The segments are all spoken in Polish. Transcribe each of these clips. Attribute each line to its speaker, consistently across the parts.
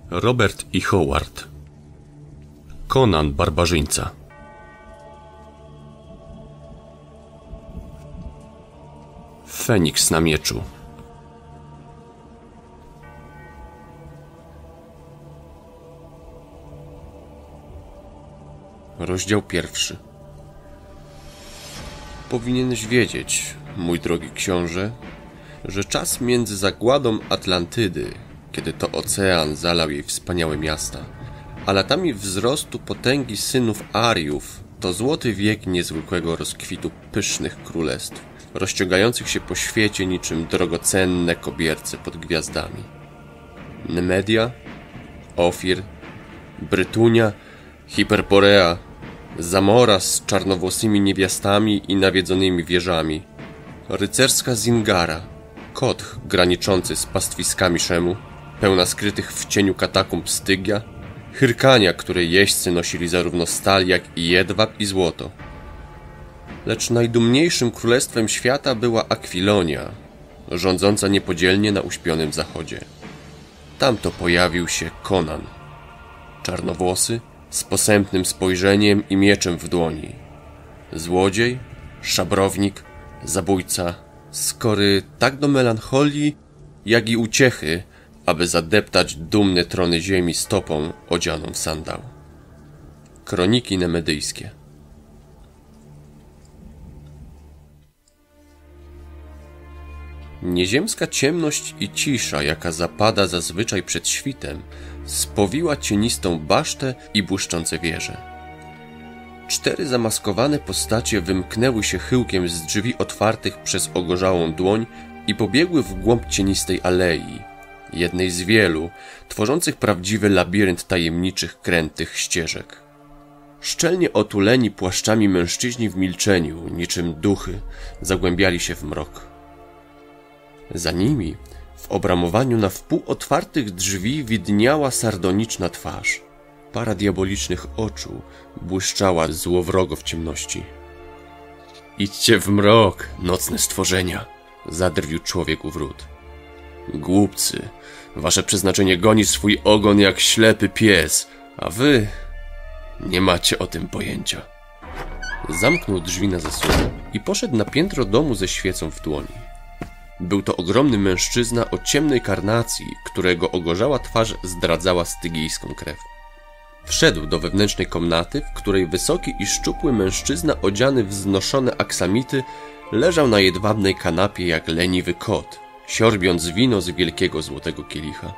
Speaker 1: Robert E. Howard. Conan Barbarzyńca. Feniks na mieczu. Rozdział 1. Powinieneś wiedzieć, mój drogi książę, że czas między zagładą Atlantydy, kiedy to ocean zalał jej wspaniałe miasta, a latami wzrostu potęgi synów Ariów, to złoty wiek niezwykłego rozkwitu pysznych królestw, rozciągających się po świecie niczym drogocenne kobierce pod gwiazdami. Nemedia, Ofir, Brytunia, Hiperborea, Zamora z czarnowłosymi niewiastami i nawiedzonymi wieżami, rycerska Zingara, Kotch graniczący z pastwiskami Szemu, pełna skrytych w cieniu katakumb Stygia, Hyrkania, której jeźdźcy nosili zarówno stal, jak i jedwab i złoto. Lecz najdumniejszym królestwem świata była Akwilonia, rządząca niepodzielnie na uśpionym zachodzie. Tamto pojawił się Conan, czarnowłosy, z posępnym spojrzeniem i mieczem w dłoni. Złodziej, szabrownik, zabójca, skory tak do melancholii, jak i uciechy, aby zadeptać dumne trony ziemi stopą odzianą w sandał. Kroniki nemedyjskie. Nieziemska ciemność i cisza, jaka zapada zazwyczaj przed świtem, spowiła cienistą basztę i błyszczące wieże. 4 zamaskowane postacie wymknęły się chyłkiem z drzwi otwartych przez ogorzałą dłoń i pobiegły w głąb cienistej alei, jednej z wielu, tworzących prawdziwy labirynt tajemniczych, krętych ścieżek. Szczelnie otuleni płaszczami mężczyźni w milczeniu, niczym duchy, zagłębiali się w mrok. Za nimi, w obramowaniu na wpół otwartych drzwi, widniała sardoniczna twarz. Para diabolicznych oczu błyszczała złowrogo w ciemności. Idźcie w mrok, nocne stworzenia, zadrwił człowiek u wrót. Głupcy, wasze przeznaczenie goni swój ogon jak ślepy pies, a wy nie macie o tym pojęcia. Zamknął drzwi na zasłonie i poszedł na piętro domu ze świecą w dłoni. Był to ogromny mężczyzna o ciemnej karnacji, którego ogorzała twarz zdradzała stygijską krew. Wszedł do wewnętrznej komnaty, w której wysoki i szczupły mężczyzna odziany w wznoszone aksamity leżał na jedwabnej kanapie jak leniwy kot, siorbiąc wino z wielkiego złotego kielicha.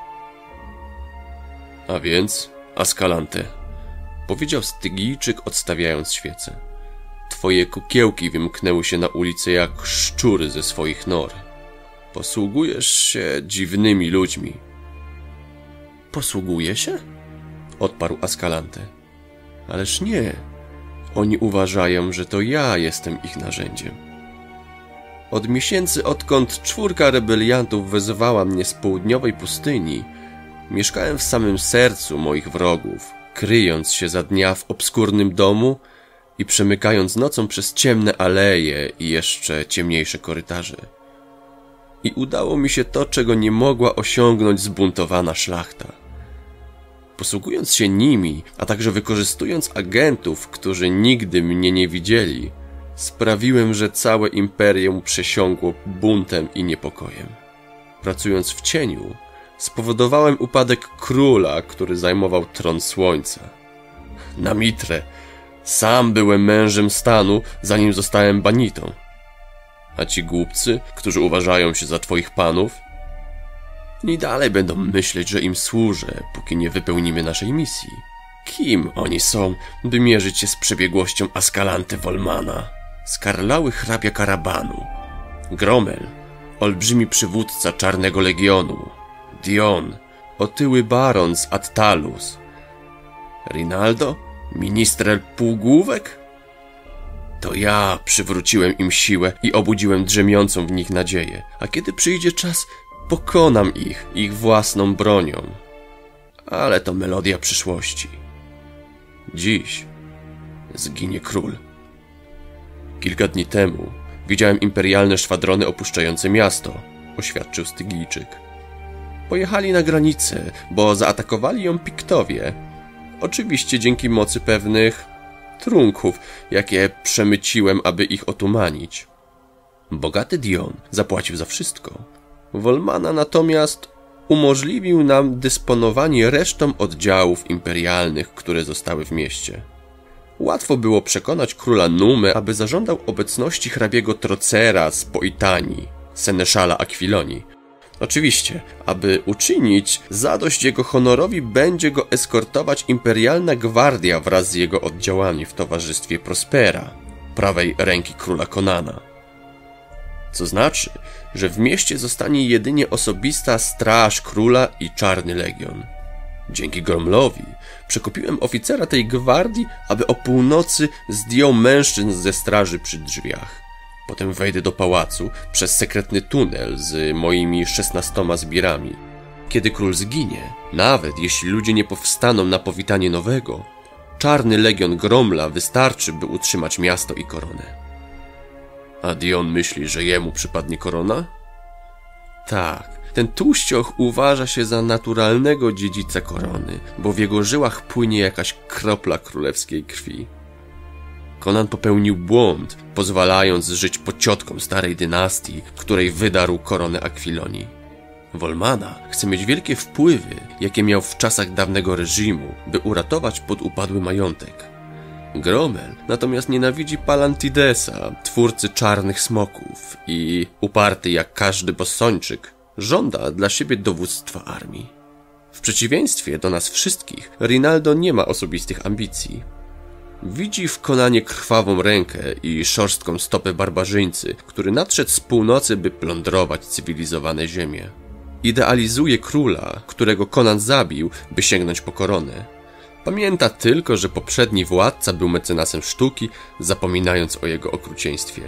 Speaker 1: A więc, Ascalante, powiedział Stygijczyk, odstawiając świecę. Twoje kukiełki wymknęły się na ulicę jak szczury ze swoich nor. Posługujesz się dziwnymi ludźmi. Posługuje się? Odparł Ascalante. Ależ nie. Oni uważają, że to ja jestem ich narzędziem. Od miesięcy, odkąd 4 rebeliantów wezwała mnie z południowej pustyni, mieszkałem w samym sercu moich wrogów, kryjąc się za dnia w obskurnym domu i przemykając nocą przez ciemne aleje i jeszcze ciemniejsze korytarze. I udało mi się to, czego nie mogła osiągnąć zbuntowana szlachta. Posługując się nimi, a także wykorzystując agentów, którzy nigdy mnie nie widzieli, sprawiłem, że całe imperium przesiąkło buntem i niepokojem. Pracując w cieniu, spowodowałem upadek króla, który zajmował tron słońca. Na mitrę, sam byłem mężem stanu, zanim zostałem banitą. A ci głupcy, którzy uważają się za twoich panów, i dalej będą myśleć, że im służę, póki nie wypełnimy naszej misji. Kim oni są, by mierzyć się z przebiegłością Ascalante Volmana? Skarlały hrabia Karabanu, Gromel, olbrzymi przywódca Czarnego Legionu, Dion, otyły baron z Attalus, Rinaldo, ministrel półgłówek? To ja przywróciłem im siłę i obudziłem drzemiącą w nich nadzieję, a kiedy przyjdzie czas, pokonam ich własną bronią. Ale to melodia przyszłości. Dziś zginie król. Kilka dni temu widziałem imperialne szwadrony opuszczające miasto, oświadczył Stygijczyk. Pojechali na granicę, bo zaatakowali ją Piktowie. Oczywiście dzięki mocy pewnych trunków, jakie przemyciłem, aby ich otumanić. Bogaty Dion zapłacił za wszystko. Volmana natomiast umożliwił nam dysponowanie resztą oddziałów imperialnych, które zostały w mieście. Łatwo było przekonać króla Numę, aby zażądał obecności hrabiego Trocera z Poitanii, seneszala Aquilonii. Oczywiście, aby uczynić zadość jego honorowi, będzie go eskortować imperialna gwardia wraz z jego oddziałami w towarzystwie Prospera, prawej ręki króla Conana. Co znaczy, że w mieście zostanie jedynie osobista straż króla i Czarny Legion. Dzięki Gromlowi przekupiłem oficera tej gwardii, aby o północy zdjął mężczyzn ze straży przy drzwiach. Potem wejdę do pałacu przez sekretny tunel z moimi 16 zbirami. Kiedy król zginie, nawet jeśli ludzie nie powstaną na powitanie nowego, Czarny Legion Gromla wystarczy, by utrzymać miasto i koronę. A Dion myśli, że jemu przypadnie korona? Tak, ten tłuścioch uważa się za naturalnego dziedzica korony, bo w jego żyłach płynie jakaś kropla królewskiej krwi. Conan popełnił błąd, pozwalając żyć pociotkom starej dynastii, której wydarł koronę Aquilonii. Volmana chce mieć wielkie wpływy, jakie miał w czasach dawnego reżimu, by uratować podupadły majątek. Gromel natomiast nienawidzi Palantidesa, twórcy czarnych smoków, i uparty jak każdy bosończyk, żąda dla siebie dowództwa armii. W przeciwieństwie do nas wszystkich, Rinaldo nie ma osobistych ambicji. Widzi w Conanie krwawą rękę i szorstką stopę barbarzyńcy, który nadszedł z północy, by plądrować cywilizowane ziemie. Idealizuje króla, którego Conan zabił, by sięgnąć po koronę. Pamięta tylko, że poprzedni władca był mecenasem sztuki, zapominając o jego okrucieństwie.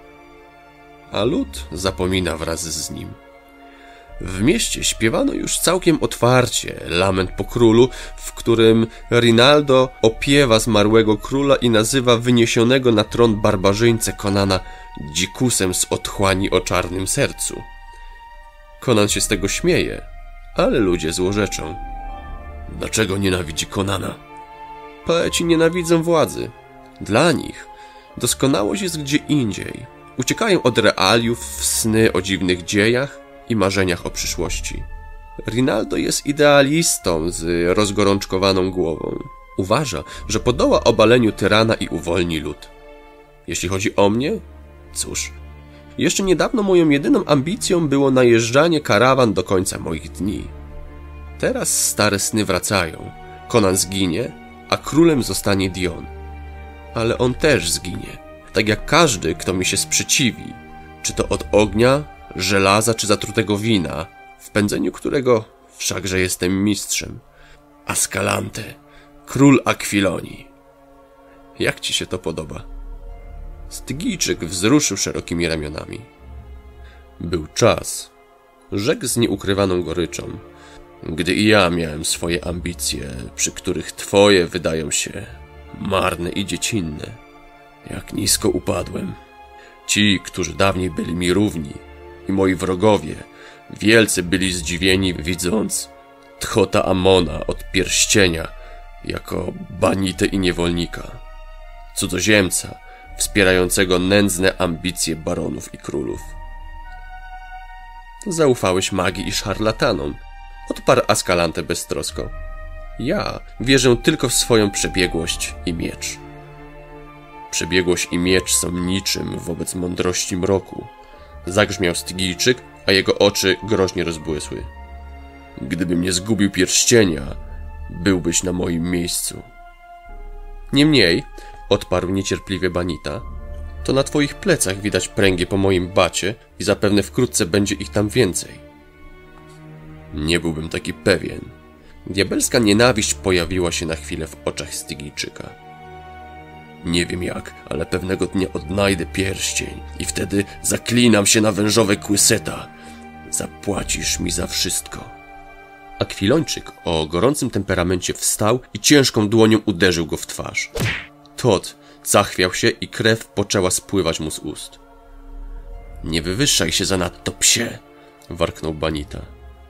Speaker 1: A lud zapomina wraz z nim. W mieście śpiewano już całkiem otwarcie lament po królu, w którym Rinaldo opiewa zmarłego króla i nazywa wyniesionego na tron barbarzyńcę Conana dzikusem z otchłani o czarnym sercu. Conan się z tego śmieje, ale ludzie złorzeczą. Dlaczego nienawidzi Conana? Poeci nienawidzą władzy. Dla nich doskonałość jest gdzie indziej. Uciekają od realiów w sny o dziwnych dziejach i marzeniach o przyszłości. Rinaldo jest idealistą z rozgorączkowaną głową. Uważa, że podoła obaleniu tyrana i uwolni lud. Jeśli chodzi o mnie, cóż, jeszcze niedawno moją jedyną ambicją było najeżdżanie karawan do końca moich dni. Teraz stare sny wracają. Conan zginie, a królem zostanie Dion. Ale on też zginie, tak jak każdy, kto mi się sprzeciwi, czy to od ognia, żelaza czy zatrutego wina, w pędzeniu którego wszakże jestem mistrzem. Ascalante, król Aquilonii. Jak ci się to podoba? Stygijczyk wzruszył szerokimi ramionami. Był czas, rzekł z nieukrywaną goryczą, gdy i ja miałem swoje ambicje, przy których twoje wydają się marne i dziecinne. Jak nisko upadłem. Ci, którzy dawniej byli mi równi, i moi wrogowie, wielce byli zdziwieni, widząc Tchota Amona od pierścienia jako banitę i niewolnika, cudzoziemca wspierającego nędzne ambicje baronów i królów. Zaufałeś magii i szarlatanom, odparł Ascalante beztrosko. Ja wierzę tylko w swoją przebiegłość i miecz. Przebiegłość i miecz są niczym wobec mądrości mroku. Zagrzmiał Stygijczyk, a jego oczy groźnie rozbłysły. Gdybym nie zgubił pierścienia, byłbyś na moim miejscu. Niemniej, odparł niecierpliwie Banita, to na twoich plecach widać pręgie po moim bacie i zapewne wkrótce będzie ich tam więcej. Nie byłbym taki pewien. Diabelska nienawiść pojawiła się na chwilę w oczach Stygijczyka. Nie wiem jak, ale pewnego dnia odnajdę pierścień i wtedy zaklinam się na wężowe kły Seta. Zapłacisz mi za wszystko. Akwilończyk o gorącym temperamencie wstał i ciężką dłonią uderzył go w twarz. Tot zachwiał się i krew poczęła spływać mu z ust. Nie wywyższaj się zanadto, psie! Warknął Banita.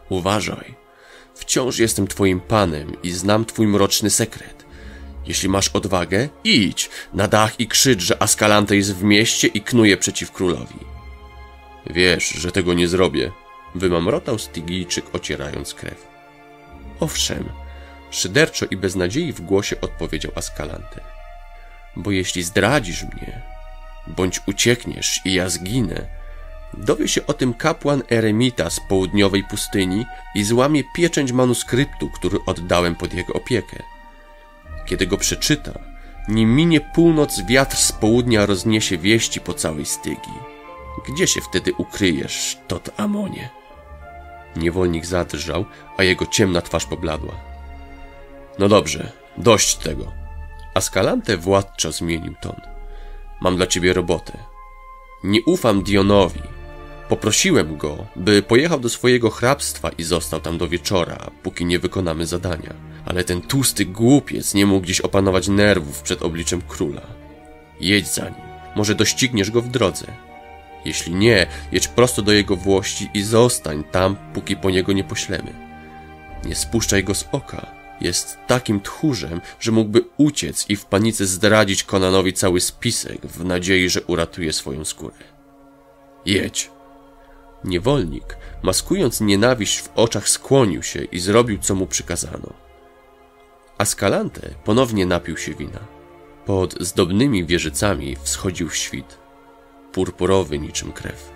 Speaker 1: Uważaj. Wciąż jestem twoim panem i znam twój mroczny sekret. Jeśli masz odwagę, idź na dach i krzycz, że Ascalante jest w mieście i knuje przeciw królowi. Wiesz, że tego nie zrobię, wymamrotał Stygijczyk, ocierając krew. Owszem, szyderczo i bez nadziei w głosie odpowiedział Ascalante. Bo jeśli zdradzisz mnie, bądź uciekniesz i ja zginę, dowie się o tym kapłan eremita z południowej pustyni i złamie pieczęć manuskryptu, który oddałem pod jego opiekę. Kiedy go przeczyta, nim minie północ, wiatr z południa rozniesie wieści po całej Stygii. Gdzie się wtedy ukryjesz, Tot Amonie? Niewolnik zadrżał, a jego ciemna twarz pobladła. No dobrze, dość tego. Ascalante władczo zmienił ton. Mam dla ciebie robotę. Nie ufam Dionowi. Poprosiłem go, by pojechał do swojego hrabstwa i został tam do wieczora, póki nie wykonamy zadania. Ale ten tłusty głupiec nie mógł dziś opanować nerwów przed obliczem króla. Jedź za nim, może dościgniesz go w drodze. Jeśli nie, jedź prosto do jego włości i zostań tam, póki po niego nie poślemy. Nie spuszczaj go z oka. Jest takim tchórzem, że mógłby uciec i w panice zdradzić Conanowi cały spisek w nadziei, że uratuje swoją skórę. Jedź. Niewolnik, maskując nienawiść w oczach, skłonił się i zrobił, co mu przykazano. Ascalante ponownie napił się wina. Pod zdobnymi wieżycami wschodził świt, purpurowy niczym krew.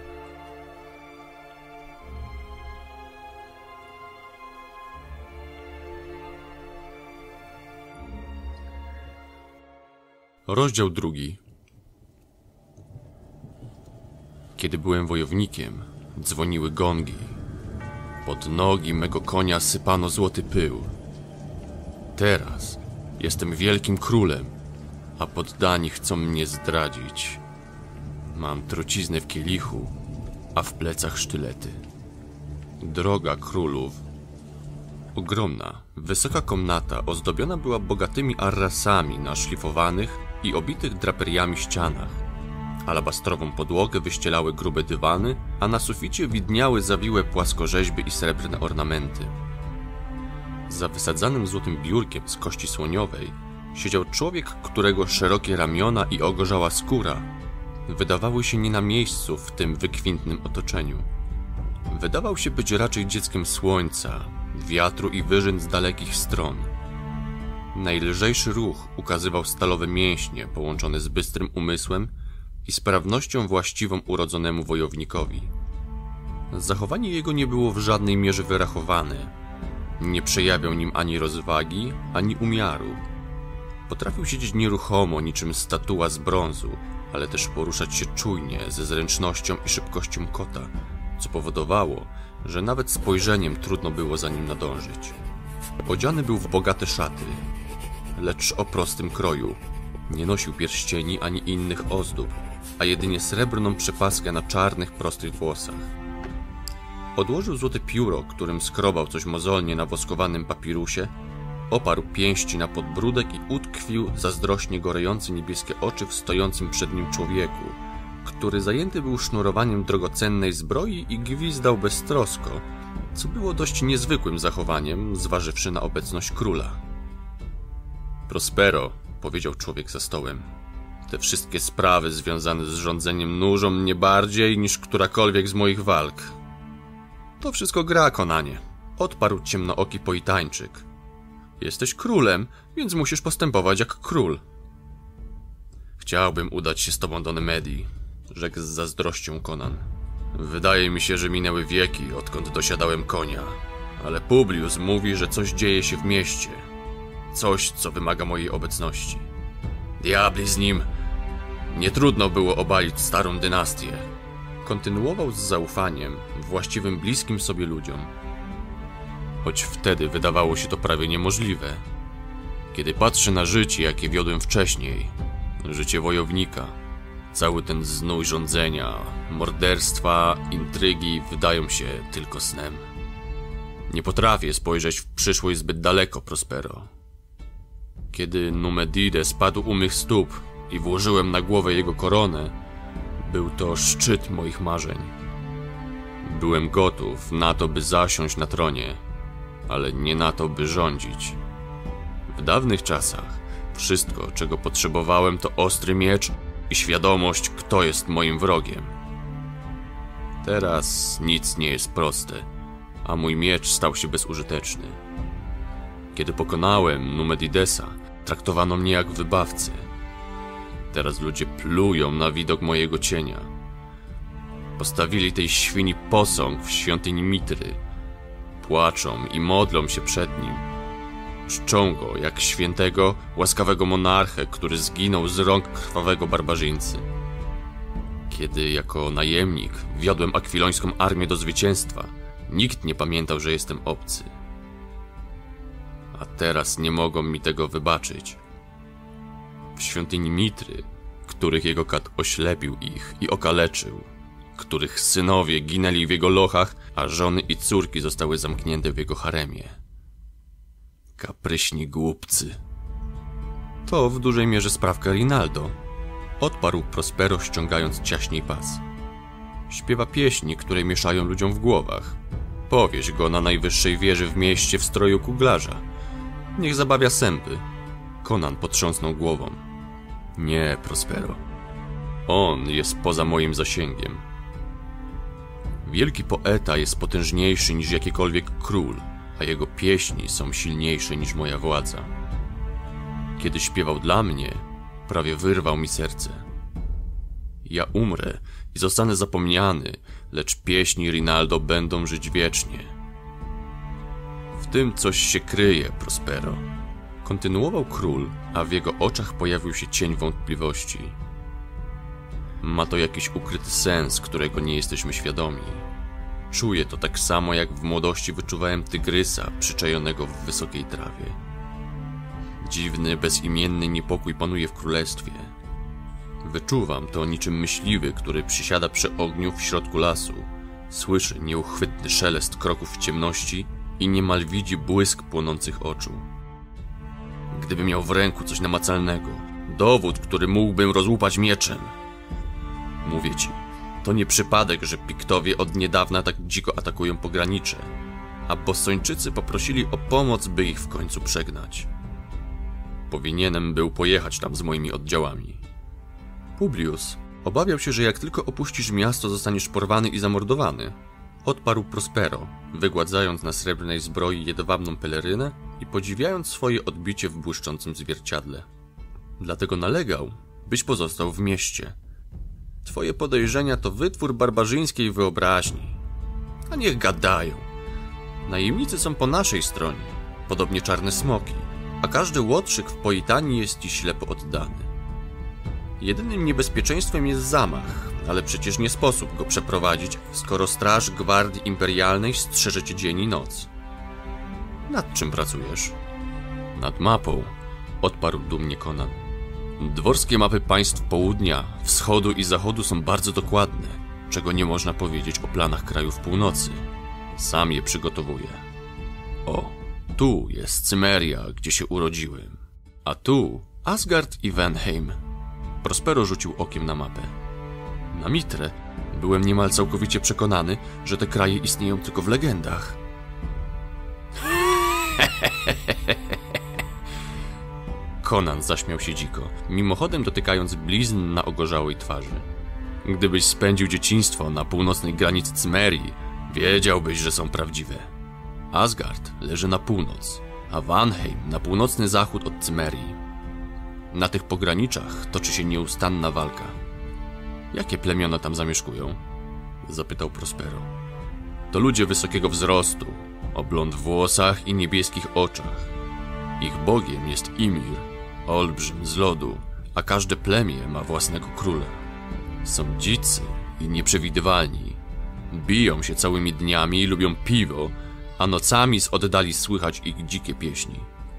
Speaker 1: Rozdział 2. Kiedy byłem wojownikiem, dzwoniły gongi. Pod nogi mego konia sypano złoty pył. Teraz jestem wielkim królem, a poddani chcą mnie zdradzić. Mam truciznę w kielichu, a w plecach sztylety. Droga królów. Ogromna, wysoka komnata ozdobiona była bogatymi arrasami na szlifowanych i obitych draperiami ścianach. Alabastrową podłogę wyścielały grube dywany, a na suficie widniały zawiłe płaskorzeźby i srebrne ornamenty. Za wysadzanym złotym biurkiem z kości słoniowej siedział człowiek, którego szerokie ramiona i ogorzała skóra wydawały się nie na miejscu w tym wykwintnym otoczeniu. Wydawał się być raczej dzieckiem słońca, wiatru i wyżyn z dalekich stron. Najlżejszy ruch ukazywał stalowe mięśnie połączone z bystrym umysłem i sprawnością właściwą urodzonemu wojownikowi. Zachowanie jego nie było w żadnej mierze wyrachowane. Nie przejawiał nim ani rozwagi, ani umiaru. Potrafił siedzieć nieruchomo niczym statua z brązu, ale też poruszać się czujnie, ze zręcznością i szybkością kota, co powodowało, że nawet spojrzeniem trudno było za nim nadążyć. Odziany był w bogate szaty, lecz o prostym kroju. Nie nosił pierścieni ani innych ozdób, a jedynie srebrną przepaskę na czarnych, prostych włosach. Odłożył złote pióro, którym skrobał coś mozolnie na woskowanym papirusie, oparł pięści na podbródek i utkwił zazdrośnie gorejące niebieskie oczy w stojącym przed nim człowieku, który zajęty był sznurowaniem drogocennej zbroi i gwizdał beztrosko, co było dość niezwykłym zachowaniem, zważywszy na obecność króla. Prospero, powiedział człowiek za stołem, te wszystkie sprawy związane z rządzeniem nużą mnie bardziej niż którakolwiek z moich walk. To wszystko gra, Konanie, odparł ciemnooki Poitańczyk. Jesteś królem, więc musisz postępować jak król. Chciałbym udać się z tobą do Nemedii, rzekł z zazdrością Conan. Wydaje mi się, że minęły wieki, odkąd dosiadałem konia, ale Publius mówi, że coś dzieje się w mieście. Coś, co wymaga mojej obecności. Diabli z nim! Nie trudno było obalić starą dynastię. Kontynuował z zaufaniem, właściwym bliskim sobie ludziom. Choć wtedy wydawało się to prawie niemożliwe. Kiedy patrzę na życie, jakie wiodłem wcześniej, życie wojownika, cały ten znój rządzenia, morderstwa, intrygi wydają się tylko snem. Nie potrafię spojrzeć w przyszłość zbyt daleko, Prospero. Kiedy Numedide spadł u mych stóp i włożyłem na głowę jego koronę, był to szczyt moich marzeń.
Speaker 2: Byłem gotów na to, by zasiąść na tronie, ale nie na to, by rządzić. W dawnych czasach wszystko, czego potrzebowałem, to ostry miecz i świadomość, kto jest moim wrogiem. Teraz nic nie jest proste, a mój miecz stał się bezużyteczny. Kiedy pokonałem Numedidesa, traktowano mnie jak wybawcę. Teraz ludzie plują na widok mojego cienia. Postawili tej świni posąg w świątyni Mitry. Płaczą i modlą się przed nim. Czczą go jak świętego, łaskawego monarchę, który zginął z rąk krwawego barbarzyńcy. Kiedy jako najemnik wiodłem akwilońską armię do zwycięstwa, nikt nie pamiętał, że jestem obcy. A teraz nie mogą mi tego wybaczyć. W świątyni Mitry, których jego kat oślepił ich i okaleczył, których synowie ginęli w jego lochach, a żony i córki zostały zamknięte w jego haremie. Kapryśni głupcy. To w dużej mierze sprawka Rinaldo, odparł Prospero, ściągając ciaśniej pas. Śpiewa pieśni, które mieszają ludziom w głowach. Powieź go na najwyższej wieży w mieście w stroju kuglarza. Niech zabawia sępy. Conan potrząsnął głową. Nie, Prospero. On jest poza moim zasięgiem. Wielki poeta jest potężniejszy niż jakikolwiek król, a jego pieśni są silniejsze niż moja władza. Kiedy śpiewał dla mnie, prawie wyrwał mi serce. Ja umrę i zostanę zapomniany, lecz pieśni Rinaldo będą żyć wiecznie. W tym coś się kryje, Prospero. Kontynuował król, a w jego oczach pojawił się cień wątpliwości. Ma to jakiś ukryty sens, którego nie jesteśmy świadomi. Czuję to tak samo, jak w młodości wyczuwałem tygrysa przyczajonego w wysokiej trawie. Dziwny, bezimienny niepokój panuje w królestwie. Wyczuwam to niczym myśliwy, który przysiada przy ogniu w środku lasu. Słyszy nieuchwytny szelest kroków w ciemności i niemal widzi błysk płonących oczu. Gdyby miał w ręku coś namacalnego, dowód, który mógłbym rozłupać mieczem. Mówię ci, to nie przypadek, że Piktowie od niedawna tak dziko atakują pogranicze, a Bostończycy poprosili o pomoc, by ich w końcu przegnać. Powinienem był pojechać tam z moimi oddziałami. Publius obawiał się, że jak tylko opuścisz miasto, zostaniesz porwany i zamordowany. Odparł Prospero, wygładzając na srebrnej zbroi jedwabną pelerynę i podziwiając swoje odbicie w błyszczącym zwierciadle. Dlatego nalegał, byś pozostał w mieście. Twoje podejrzenia to wytwór barbarzyńskiej wyobraźni. A niech gadają. Najemnicy są po naszej stronie, podobnie czarne smoki, a każdy łotrzyk w Poitanii jest ci ślepo oddany. Jedynym niebezpieczeństwem jest zamach, ale przecież nie sposób go przeprowadzić, skoro straż Gwardii Imperialnej strzeże cię dzień i noc. Nad czym pracujesz? Nad mapą, odparł dumnie Conan. Dworskie mapy państw południa, wschodu i zachodu są bardzo dokładne, czego nie można powiedzieć o planach krajów północy. Sam je przygotowuję. O, tu jest Cymeria, gdzie się urodziłem, a tu Asgard i Vanheim. Prospero rzucił okiem na mapę. Na Mitrę byłem niemal całkowicie przekonany, że te kraje istnieją tylko w legendach. Conan zaśmiał się dziko, mimochodem dotykając blizn na ogorzałej twarzy. Gdybyś spędził dzieciństwo na północnej granicy Cymerii, wiedziałbyś, że są prawdziwe. Asgard leży na północ, a Vanheim na północny zachód od Cymerii. Na tych pograniczach toczy się nieustanna walka. Jakie plemiona tam zamieszkują? Zapytał Prospero. To ludzie wysokiego wzrostu, o blond włosach i niebieskich oczach. Ich bogiem jest Ymir, olbrzym z lodu, a każde plemię ma własnego króla. Są dzicy i nieprzewidywalni. Biją się całymi dniami i lubią piwo, a nocami z oddali słychać ich dzikie pieśni.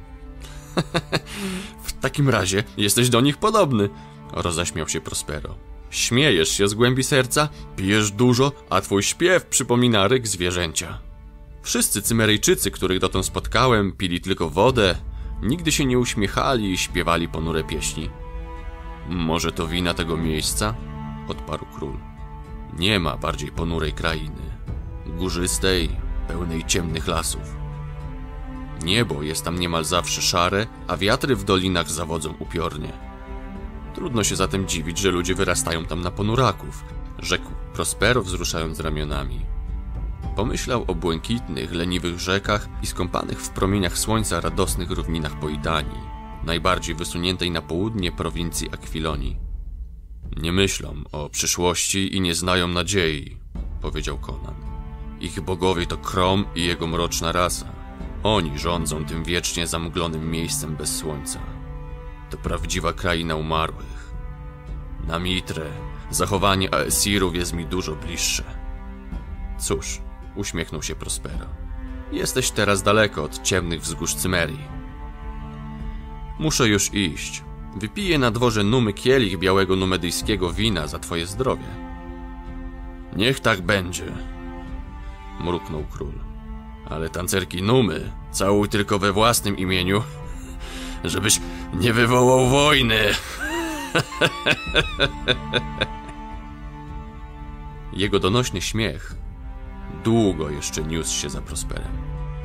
Speaker 2: W takim razie jesteś do nich podobny, roześmiał się Prospero. Śmiejesz się z głębi serca, pijesz dużo, a twój śpiew przypomina ryk zwierzęcia. Wszyscy Cymeryjczycy, których dotąd spotkałem, pili tylko wodę, nigdy się nie uśmiechali i śpiewali ponure pieśni. Może to wina tego miejsca? Odparł król. Nie ma bardziej ponurej krainy. górzystej, pełnej ciemnych lasów. Niebo jest tam niemal zawsze szare, a wiatry w dolinach zawodzą upiornie. Trudno się zatem dziwić, że ludzie wyrastają tam na ponuraków, rzekł Prospero, wzruszając ramionami. Pomyślał o błękitnych, leniwych rzekach i skąpanych w promieniach słońca radosnych równinach Poitanii, najbardziej wysuniętej na południe prowincji Akwilonii. Nie myślą o przyszłości i nie znają nadziei, powiedział Conan. Ich bogowie to Krom i jego mroczna rasa. Oni rządzą tym wiecznie zamglonym miejscem bez słońca. To prawdziwa kraina umarłych. Na Mitre zachowanie Aesirów jest mi dużo bliższe. Cóż, uśmiechnął się Prospero. Jesteś teraz daleko od ciemnych wzgórz Cymerii. Muszę już iść. Wypiję na dworze Numy kielich białego numedyjskiego wina za twoje zdrowie. Niech tak będzie, mruknął król. Ale tancerki Numy całuj tylko we własnym imieniu, żebyś nie wywołał wojny. Jego donośny śmiech długo jeszcze niósł się za Prosperem.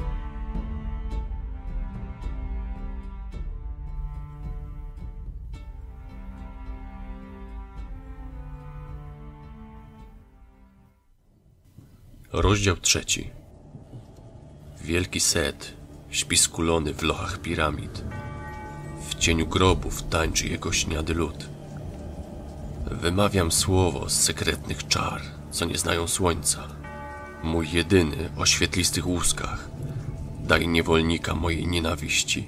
Speaker 2: Rozdział 3. Wielki Set śpi skulony w lochach piramid. W cieniu grobów tańczy jego śniady lud. Wymawiam słowo z sekretnych czar, co nie znają słońca. Mój jedyny o świetlistych łuskach. Daj niewolnika mojej nienawiści.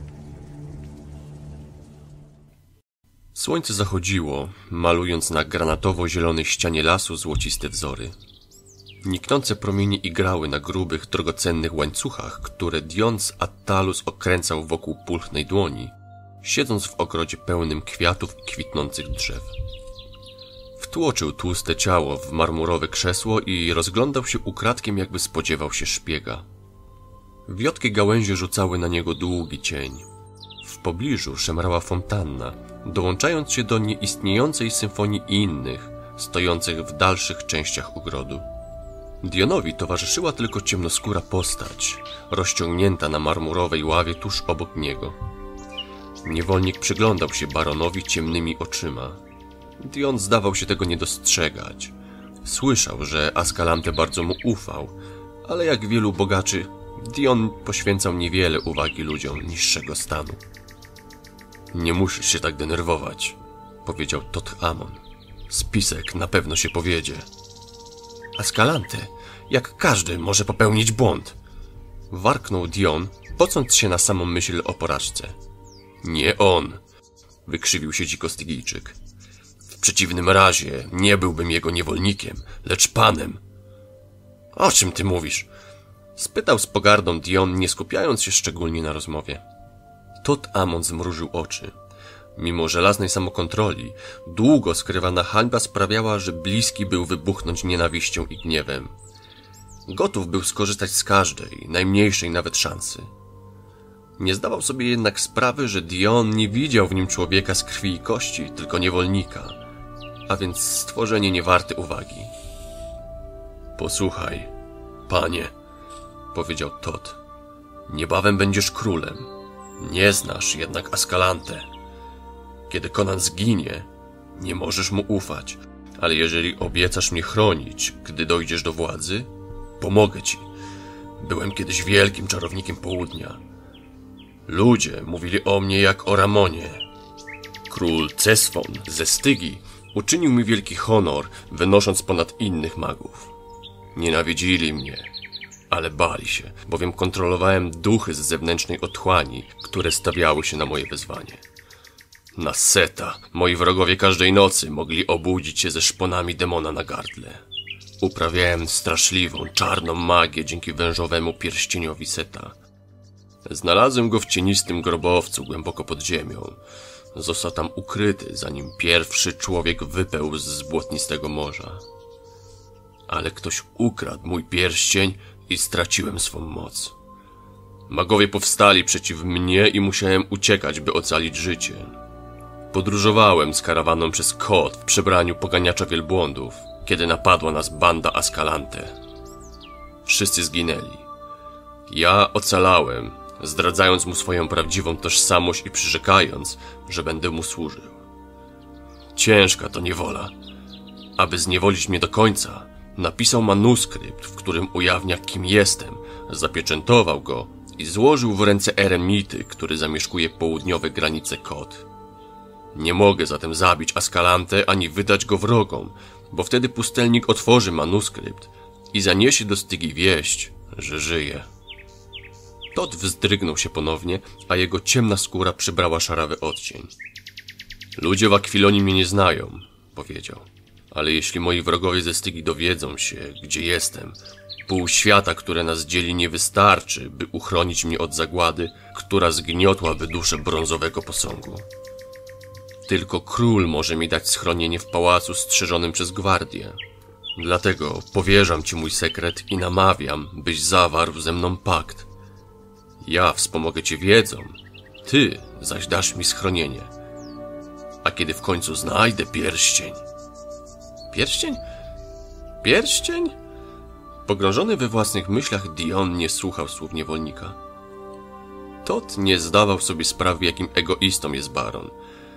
Speaker 2: Słońce zachodziło, malując na granatowo-zielonej ścianie lasu złociste wzory. Niknące promienie igrały na grubych, drogocennych łańcuchach, które Dion z Attalus okręcał wokół pulchnej dłoni, siedząc w ogrodzie pełnym kwiatów i kwitnących drzew. Wtłoczył tłuste ciało w marmurowe krzesło i rozglądał się ukradkiem, jakby spodziewał się szpiega. Wiotkie gałęzie rzucały na niego długi cień. W pobliżu szemrała fontanna, dołączając się do nieistniejącej symfonii innych, stojących w dalszych częściach ogrodu. Dionowi towarzyszyła tylko ciemnoskóra postać, rozciągnięta na marmurowej ławie tuż obok niego. Niewolnik przyglądał się baronowi ciemnymi oczyma. Dion zdawał się tego nie dostrzegać. Słyszał, że Ascalante bardzo mu ufał, ale jak wielu bogaczy, Dion poświęcał niewiele uwagi ludziom niższego stanu. Nie musisz się tak denerwować, powiedział Tot-Amon. Spisek na pewno się powiedzie. Ascalante, jak każdy, może popełnić błąd. Warknął Dion, pocąc się na samą myśl o porażce. Nie on, wykrzywił się dziko Stygijczyk. W przeciwnym razie nie byłbym jego niewolnikiem, lecz panem. O czym ty mówisz? Spytał z pogardą Dion, nie skupiając się szczególnie na rozmowie. Tot-Amon zmrużył oczy. Mimo żelaznej samokontroli, długo skrywana hańba sprawiała, że bliski był wybuchnąć nienawiścią i gniewem. Gotów był skorzystać z każdej, najmniejszej nawet szansy. Nie zdawał sobie jednak sprawy, że Dion nie widział w nim człowieka z krwi i kości, tylko niewolnika, a więc stworzenie niewarte uwagi. Posłuchaj, panie, powiedział Tot, niebawem będziesz królem. Nie znasz jednak Ascalante. Kiedy Conan zginie, nie możesz mu ufać, ale jeżeli obiecasz mnie chronić, gdy dojdziesz do władzy, pomogę ci. Byłem kiedyś wielkim czarownikiem południa. Ludzie mówili o mnie jak o Ramonie. Król Cesfon ze Stygi uczynił mi wielki honor, wynosząc ponad innych magów. Nienawidzili mnie, ale bali się, bowiem kontrolowałem duchy z zewnętrznej otchłani, które stawiały się na moje wezwanie. Na Seta moi wrogowie każdej nocy mogli obudzić się ze szponami demona na gardle. Uprawiałem straszliwą, czarną magię dzięki wężowemu pierścieniowi Seta. Znalazłem go w cienistym grobowcu głęboko pod ziemią. Został tam ukryty, zanim pierwszy człowiek wypełzł z błotnistego morza. Ale ktoś ukradł mój pierścień i straciłem swą moc. Magowie powstali przeciw mnie i musiałem uciekać, by ocalić życie. Podróżowałem z karawaną przez Kot w przebraniu poganiacza wielbłądów, kiedy napadła nas banda Ascalante.
Speaker 1: Wszyscy zginęli. Ja ocalałem, zdradzając mu swoją prawdziwą tożsamość i przyrzekając, że będę mu służył. Ciężka to niewola. Aby zniewolić mnie do końca, napisał manuskrypt, w którym ujawnia, kim jestem, zapieczętował go i złożył w ręce eremity, który zamieszkuje południowe granice Kod. Nie mogę zatem zabić Ascalante ani wydać go wrogom, bo wtedy pustelnik otworzy manuskrypt i zaniesie do Stygi wieść, że żyje. Tot wzdrygnął się ponownie, a jego ciemna skóra przybrała szarawy odcień. Ludzie w Akwilonii mnie nie znają, powiedział. Ale jeśli moi wrogowie ze Stygi dowiedzą się, gdzie jestem, pół świata, które nas dzieli, nie wystarczy, by uchronić mnie od zagłady, która zgniotłaby duszę brązowego posągu. Tylko król może mi dać schronienie w pałacu strzeżonym przez gwardię. Dlatego powierzam ci mój sekret i namawiam, byś zawarł ze mną pakt. Ja wspomogę cię wiedzą, ty zaś dasz mi schronienie. A kiedy w końcu znajdę pierścień... Pierścień? Pierścień? Pogrążony we własnych myślach, Dion nie słuchał słów niewolnika. Tot nie zdawał sobie sprawy, jakim egoistą jest baron.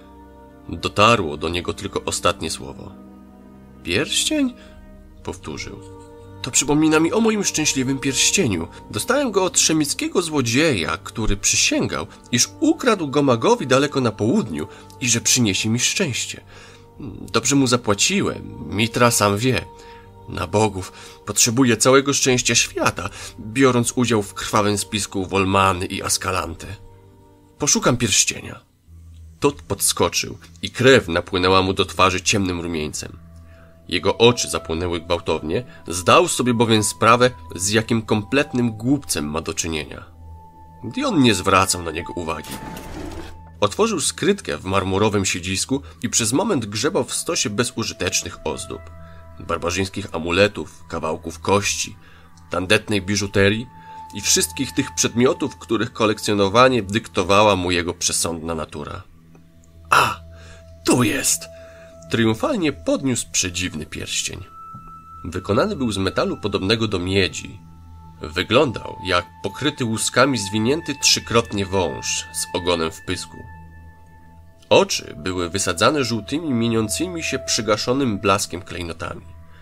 Speaker 1: Dotarło do niego tylko ostatnie słowo. Pierścień? Powtórzył. To przypomina mi o moim szczęśliwym pierścieniu. Dostałem go od szemickiego złodzieja, który przysięgał, iż ukradł go magowi daleko na południu i że przyniesie mi szczęście. Dobrze mu zapłaciłem, Mitra sam wie. Na bogów, potrzebuję całego szczęścia świata, biorąc udział w krwawym spisku Wolmany i Ascalante. Poszukam pierścienia. Tot podskoczył i krew napłynęła mu do twarzy ciemnym rumieńcem. Jego oczy zapłonęły gwałtownie, zdał sobie bowiem sprawę, z jakim kompletnym głupcem ma do czynienia. Dion nie zwracał na niego uwagi. Otworzył skrytkę w marmurowym siedzisku i przez moment grzebał w stosie bezużytecznych ozdób. Barbarzyńskich amuletów, kawałków kości, tandetnej biżuterii i wszystkich tych przedmiotów, których kolekcjonowanie dyktowała mu jego przesądna natura. A, tu jest! Triumfalnie podniósł przedziwny pierścień. Wykonany był z metalu podobnego do miedzi. Wyglądał jak pokryty łuskami zwinięty trzykrotnie wąż z ogonem w pysku. Oczy były wysadzane żółtymi, mieniącymi się przygaszonym blaskiem klejnotami.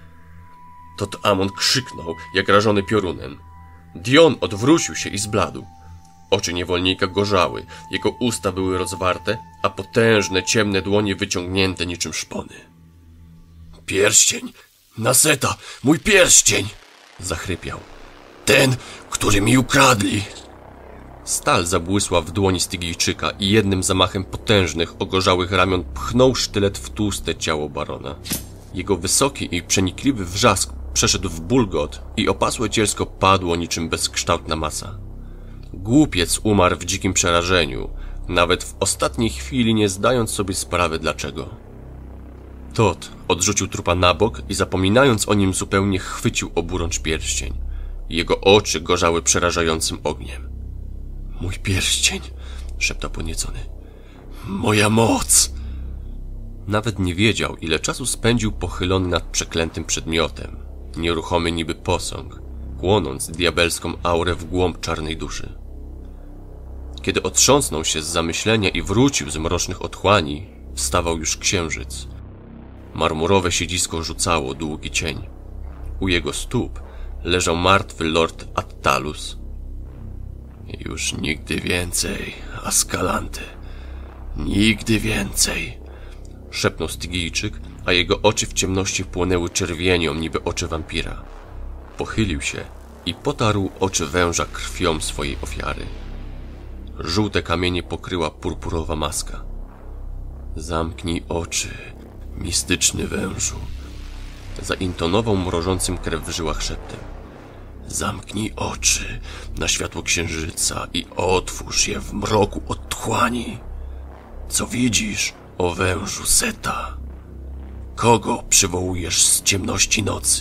Speaker 1: Tot Amon krzyknął, jak rażony piorunem. Dion odwrócił się i zbladł. Oczy niewolnika gorzały, jego usta były rozwarte, a potężne, ciemne dłonie wyciągnięte niczym szpony. Pierścień! Naseta! Mój pierścień! Zachrypiał. Ten, który mi ukradli! Stal zabłysła w dłoni Stygijczyka i jednym zamachem potężnych, ogorzałych ramion pchnął sztylet w tłuste ciało barona. Jego wysoki i przenikliwy wrzask przeszedł w bulgot i opasłe cielsko padło niczym bezkształtna masa. Głupiec umarł w dzikim przerażeniu, nawet w ostatniej chwili nie zdając sobie sprawy dlaczego. Tot odrzucił trupa na bok i zapominając o nim zupełnie chwycił oburącz pierścień. Jego oczy gorzały przerażającym ogniem. Mój pierścień, szeptał podniecony. Moja moc! Nawet nie wiedział, ile czasu spędził pochylony nad przeklętym przedmiotem, nieruchomy niby posąg, płonąc diabelską aurę w głąb czarnej duszy. Kiedy otrząsnął się z zamyślenia i wrócił z mrocznych otchłani, wstawał już księżyc. Marmurowe siedzisko rzucało długi cień. U jego stóp leżał martwy lord Attalus. Już nigdy więcej, Ascalante. Nigdy więcej, szepnął Stygijczyk, a jego oczy w ciemności płonęły czerwienią, niby oczy wampira. Pochylił się i potarł oczy węża krwią swojej ofiary. Żółte kamienie pokryła purpurowa maska. Zamknij oczy, mistyczny wężu, zaintonował mrożącym krew w żyłach szeptem. Zamknij oczy na światło księżyca i otwórz je w mroku otchłani. Co widzisz, o wężu Seta? Kogo przywołujesz z ciemności nocy?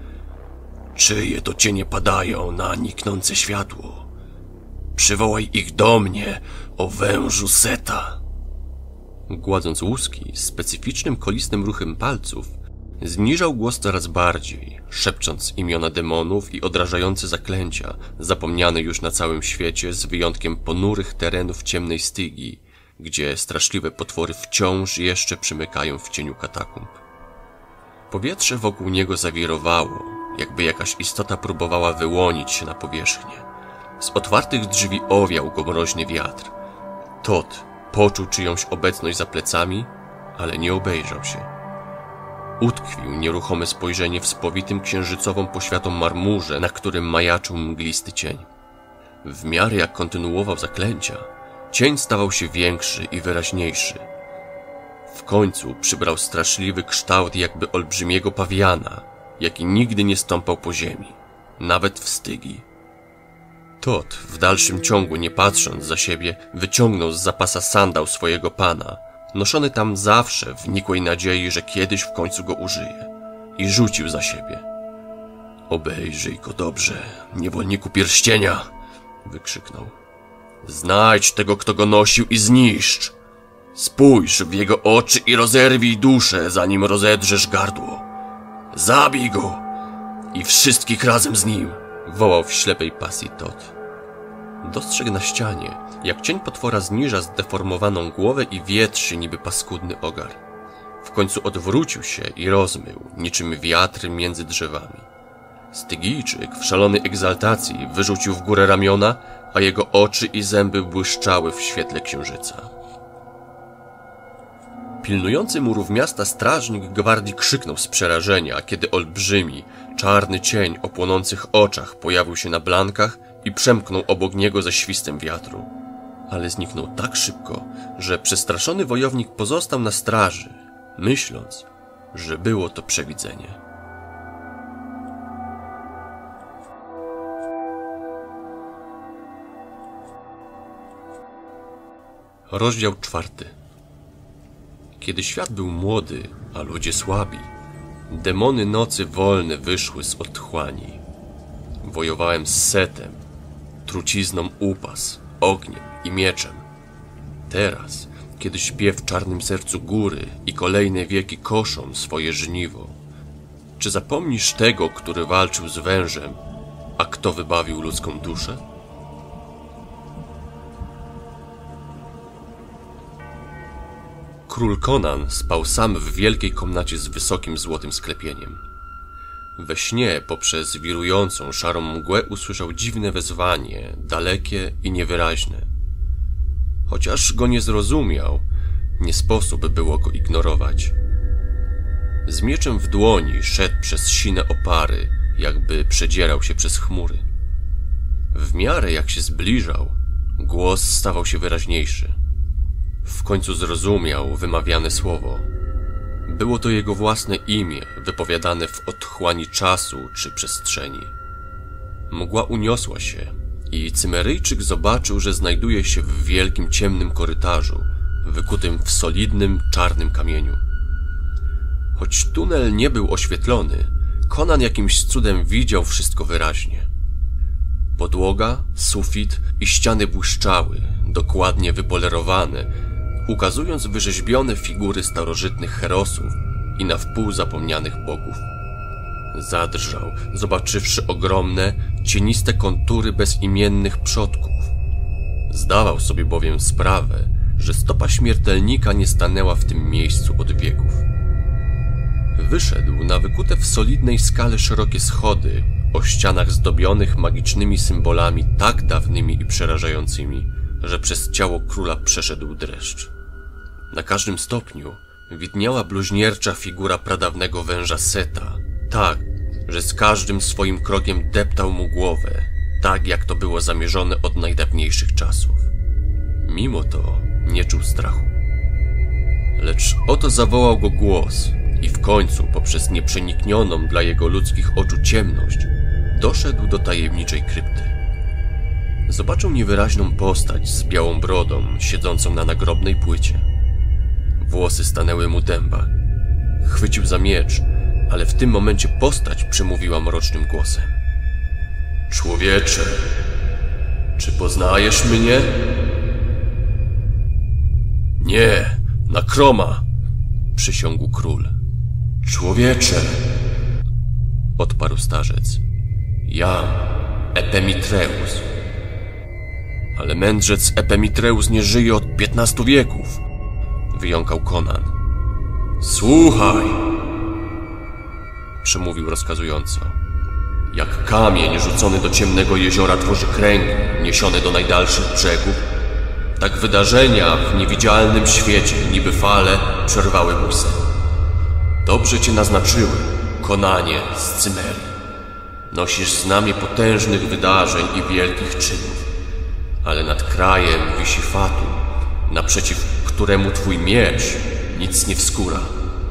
Speaker 1: Czyje to cienie padają na niknące światło? Przywołaj ich do mnie, o wężu Seta. Gładząc łuski specyficznym kolistym ruchem palców, Zniżał głos coraz bardziej, szepcząc imiona demonów i odrażające zaklęcia, zapomniane już na całym świecie z wyjątkiem ponurych terenów ciemnej Stygii, gdzie straszliwe potwory wciąż jeszcze przymykają w cieniu katakumb. Powietrze wokół niego zawirowało, jakby jakaś istota próbowała wyłonić się na powierzchnię. Z otwartych drzwi owiał go mroźny wiatr. Todd poczuł czyjąś obecność za plecami, ale nie obejrzał się. Utkwił nieruchome spojrzenie w spowitym księżycową poświatą marmurze, na którym majaczył mglisty cień. W miarę jak kontynuował zaklęcia, cień stawał się większy i wyraźniejszy. W końcu przybrał straszliwy kształt jakby olbrzymiego pawiana, jaki nigdy nie stąpał po ziemi, nawet w Stygii. Todd, w dalszym ciągu nie patrząc za siebie, wyciągnął z zapasa sandał swojego pana, noszony tam zawsze w nikłej nadziei, że kiedyś w końcu go użyje, i rzucił za siebie. „Obejrzyj go dobrze, niewolniku pierścienia!” wykrzyknął. „Znajdź tego, kto go nosił, i zniszcz! Spójrz w jego oczy i rozerwij duszę, zanim rozedrzesz gardło! Zabij go! I wszystkich razem z nim!” wołał w ślepej pasji Todd. Dostrzegł na ścianie, jak cień potwora zniża zdeformowaną głowę i wietrzy niby paskudny ogar. W końcu odwrócił się i rozmył, niczym wiatr między drzewami. Stygijczyk w szalonej egzaltacji wyrzucił w górę ramiona, a jego oczy i zęby błyszczały w świetle księżyca. Pilnujący murów miasta strażnik gwardii krzyknął z przerażenia, kiedy olbrzymi, czarny cień o płonących oczach pojawił się na blankach i przemknął obok niego ze świstem wiatru. Ale zniknął tak szybko, że przestraszony wojownik pozostał na straży, myśląc, że było to przewidzenie. Rozdział 4. Kiedy świat był młody, a ludzie słabi, demony nocy wolne wyszły z otchłani. Wojowałem z Setem, trucizną upas, ogniem i mieczem. Teraz, kiedy śpię w czarnym sercu góry i kolejne wieki koszą swoje żniwo, czy zapomnisz tego, który walczył z wężem, a kto wybawił ludzką duszę? Król Conan spał sam w wielkiej komnacie z wysokim złotym sklepieniem. We śnie poprzez wirującą szarą mgłę usłyszał dziwne wezwanie, dalekie i niewyraźne. Chociaż go nie zrozumiał, nie sposób było go ignorować. Z mieczem w dłoni szedł przez sine opary, jakby przedzierał się przez chmury. W miarę jak się zbliżał, głos stawał się wyraźniejszy. W końcu zrozumiał wymawiane słowo. Było to jego własne imię, wypowiadane w otchłani czasu czy przestrzeni. Mgła uniosła się i Cymeryjczyk zobaczył, że znajduje się w wielkim ciemnym korytarzu, wykutym w solidnym, czarnym kamieniu. Choć tunel nie był oświetlony, Conan jakimś cudem widział wszystko wyraźnie. Podłoga, sufit i ściany błyszczały, dokładnie wypolerowane, ukazując wyrzeźbione figury starożytnych herosów i na wpół zapomnianych bogów. Zadrżał, zobaczywszy ogromne, cieniste kontury bezimiennych przodków. Zdawał sobie bowiem sprawę, że stopa śmiertelnika nie stanęła w tym miejscu od wieków. Wyszedł na wykute w solidnej skale szerokie schody, o ścianach zdobionych magicznymi symbolami tak dawnymi i przerażającymi, że przez ciało króla przeszedł dreszcz. Na każdym stopniu widniała bluźniercza figura pradawnego węża Seta, tak, że z każdym swoim krokiem deptał mu głowę, tak jak to było zamierzone od najdawniejszych czasów. Mimo to nie czuł strachu. Lecz oto zawołał go głos i w końcu, poprzez nieprzeniknioną dla jego ludzkich oczu ciemność, doszedł do tajemniczej krypty. Zobaczył niewyraźną postać z białą brodą, siedzącą na nagrobnej płycie. Włosy stanęły mu dęba. Chwycił za miecz, ale w tym momencie postać przemówiła mrocznym głosem. „Człowiecze, czy poznajesz mnie?” „Nie, na Kroma!” przysiągł król. Człowiecze, odparł starzec. Ja, Epimetreus. Ale mędrzec Epimetreus nie żyje od 15 wieków, wyjąkał Conan. Słuchaj, przemówił rozkazująco. Jak kamień rzucony do ciemnego jeziora tworzy kręgi niesione do najdalszych brzegów, tak wydarzenia w niewidzialnym świecie, niby fale, przerwały mój sen. Dobrze cię naznaczyły, Conanie z Cymerii. Nosisz znamię potężnych wydarzeń i wielkich czynów, ale nad krajem wisi fatum, naprzeciw któremu twój miecz nic nie wskóra.